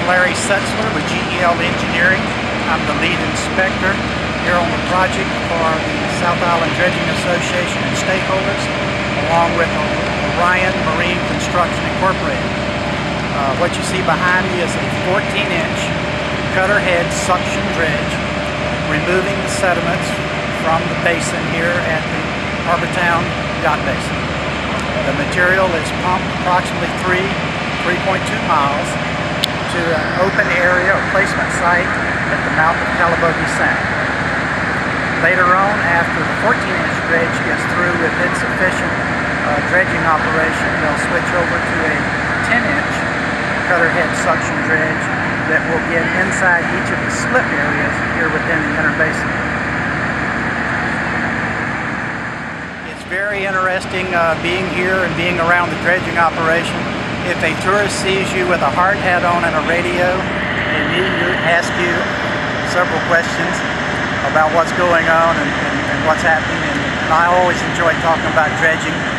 Larry Setzler with GEL Engineering. I'm the lead inspector here on the project for the South Island Dredging Association and stakeholders, along with Orion Marine Construction Incorporated. What you see behind me is a 14-inch cutter head suction dredge, removing the sediments from the basin here at the Harbour Town Yacht Basin. The material is pumped approximately 3.2 miles to an open area or placement site at the mouth of Calabogie Sound. Later on, after the 14-inch dredge gets through with its efficient dredging operation, they'll switch over to a 10-inch cutter head suction dredge that will get inside each of the slip areas here within the inner basin. It's very interesting being here and being around the dredging operation. If a tourist sees you with a hard hat on and a radio, they immediately ask you several questions about what's going on and what's happening. And I always enjoy talking about dredging.